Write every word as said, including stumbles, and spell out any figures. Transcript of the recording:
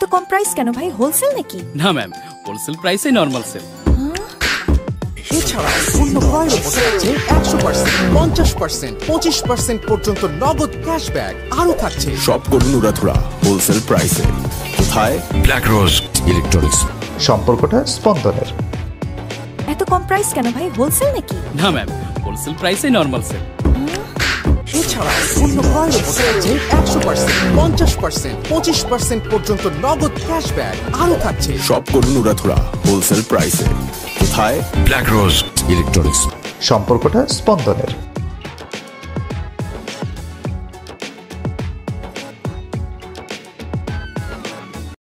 কম price কেন ভাই? Wholesale নাকি? না ম্যাম, হোলসেল প্রাইসে নরমাল সেল। এছাড়া পণ্য ক্রয়ের উপর থাকছে একশো পার্সেন্ট, পঞ্চাশ পার্সেন্ট, পঁচিশ পার্সেন্ট পর্যন্ত নগদ ক্যাশব্যাক। আরও থাকছে সব করুন উড়াধুরা হোলসেল প্রাইসে। কোথায়? Black Rose Electronics. সম্পর্কটা স্পন্দনের। এত কম প্রাইস কেন ভাই? হোলসেল নাকি? না ম্যাম, হোলসেল প্রাইসে নরমাল সেল। এছাড়া পণ্য ক্রয়ের উপর থাকছে একশো পার্সেন্ট, পঞ্চাশ পার্সেন্ট, পঁচিশ পার্সেন্ট পর্যন্ত নগদ ক্যাশব্যাক। আরও থাকছে সব করুন উড়াধুরা হোলসেল প্রাইসে। কোথায়? Black Rose Electronics. সম্পর্কটা স্পন্দনের।